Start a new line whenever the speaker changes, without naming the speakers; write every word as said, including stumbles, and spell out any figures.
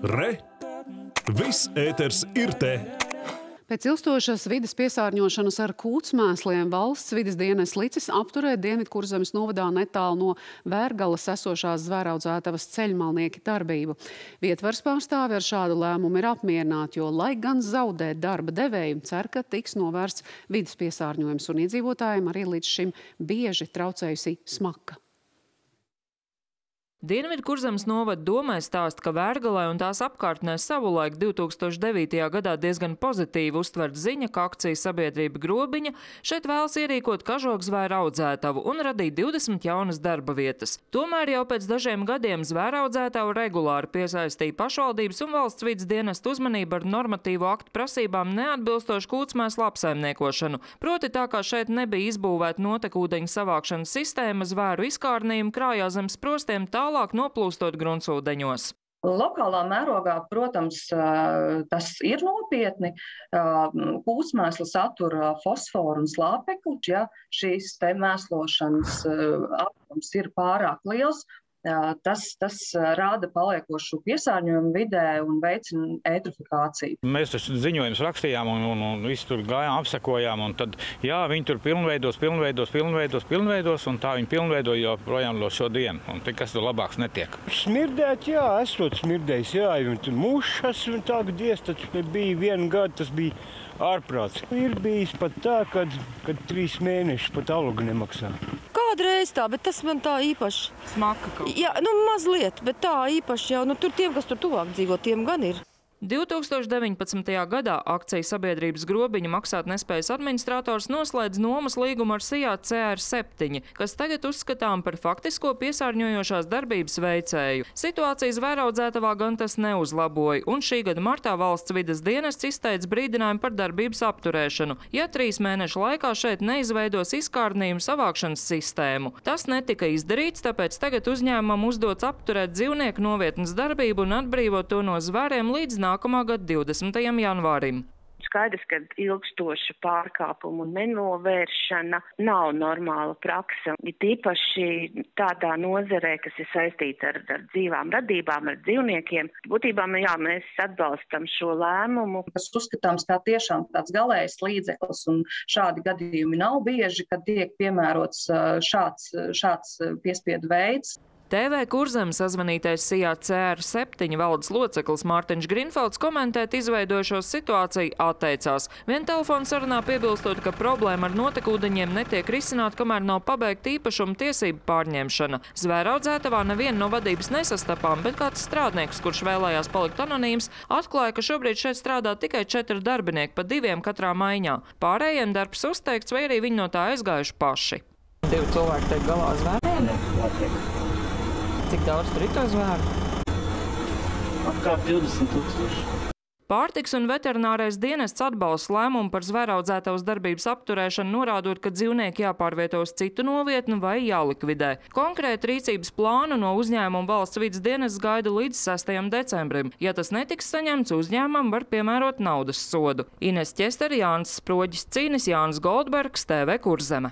Re! Viss ēters ir te!
Pēc ilgstošas vides piesārņošanas ar kūtsmēsliem valsts vides dienests licis apturēt Dienvidkurzemes novadā netālu no Vērgalas esošās zvēraudzētavas ceļmalnieki darbību. Vietvars pārstāvi ar šādu lēmumu ir apmierināti, jo, lai gan zaudē darba devēju, cer, ka tiks novērsts vides piesārņojums un iedzīvotājiem arī līdz šim bieži traucējusi smaka.
Dienvidkurzemes novada domē stāst, ka Vērgalē un tās apkārtnē savulaik divi tūkstoši devītajā gadā diezgan pozitīvi uztvert ziņa, ka akcija sabiedrība Grobiņa šeit vēlas ierīkot kažokzvēru audzētavu un radīt divdesmit jaunas darba vietas. Tomēr jau pēc dažiem gadiem zvēraudzētavu regulāri piesaistīja pašvaldības un valsts vides dienestu uzmanību ar normatīvo aktu prasībām neatbilstošu kūtsmēslu apsaimniekošanu. Proti tā kā šeit nebija izbūvēta notekūdeņu savākšanas sistēma, zvēru izkārnījumu krājā zem sprostiem tālāk noplūstot gruntsūdeņos.
Lokālā mērogā, protams, tas ir nopietni. Kūtsmēsli satura fosforu un slāpekli, ja šīs te mēslošanas apjoms ir pārāk liels. Tas, tas rāda paliekošu piesārņojumu vidē un veicina eitrofikāciju.
Mēs taču ziņojumus rakstījām un, un, un visu tur gājām, apsekojām, un tad, jā, viņi tur pilnveidos, pilnveidos, pilnveidos, pilnveidos, un tā viņi pilnveido joprojām lo šodien, un tik kas tur labāks netiek.
Smirdēt, jā, esot smirdējis, jā, un tur mušas, un tā, diez, tad bija vienu gadu, tas bija ārprāts. Ir bijis pat tā, kad, kad trīs mēnešus pat algu nemaksā.
Kādreiz tā, bet tas man tā īpaši.
Smaka kaut.
Jā, nu mazliet, bet tā īpaši jau, nu tur tiem, kas tur tuvāk dzīvo, tiem gan ir.
divi tūkstoši deviņpadsmitajā gadā akcija sabiedrības Grobiņa maksātnespējas administrators noslēdz nomas līgumu ar Sijā C R septiņi, kas tagad uzskatām par faktisko piesārņojošās darbības veicēju. Situācijas zvēraudzētavā gan tas neuzlaboja, un šī gada martā valsts vides dienests izteica brīdinājumu par darbības apturēšanu, ja trīs mēnešu laikā šeit neizveidos izkārnījumu savākšanas sistēmu. Tas netika izdarīts, tāpēc tagad uzņēmumam uzdots apturēt dzīvnieku novietnes darbību un atbrīvot to no zvēriem līdz nākamā gada divdesmitajam janvārim.
Skaidrs, ka ilgstoša pārkāpuma un nenovēršana nav normāla praksa. Ir tīpaši tādā nozarē, kas ir saistīta ar, ar dzīvām radībām, ar dzīvniekiem. Būtībā jā, mēs atbalstam šo lēmumu.
Tas uzskatāms kā tiešām tāds galējs līdzeklis, un šādi gadījumi nav bieži, kad tiek piemērots šāds, šāds piespiedu veids.
T V Kurzeme sazvanītais Sijā C R septiņi valdes loceklis Mārtiņš Grinfelds komentēt izveidojušos situāciju atteicās. Vien telefona sarunā piebilstot, ka problēma ar notekūdeņiem netiek risināta, kamēr nav pabeigta īpašuma tiesību pārņemšana. Zvēraudzētavā nevienu no vadības nesastapām, bet kāds strādnieks, kurš vēlējās palikt anonīms, atklāja, ka šobrīd šeit strādā tikai četri darbinieki, pa diviem katrā maiņā. Pārējiem darbs uzteikts, vai arī viņi no tā aizgājuši paši.
Divi cilvēki tiek galā zvēriem? Cik daudz tur ir to zvēru?
Apkārt divdesmit tūkstoši.
Pārtiks un veterinārais dienests atbalsta lēmumu par zvēraudzētavas darbības apturēšanu, norādot, ka dzīvnieki jāpārvieto uz citu novietni vai jālikvidē. Konkrēti rīcības plānu no uzņēmuma valsts vides dienests gaida līdz sestajam decembrim. Ja tas netiks saņemts, uzņēmumam var piemērot naudas sodu. Ines Ķesteri, Jānis Sproģis Cīnis, Jānis Goldbergs, T V Kurzeme.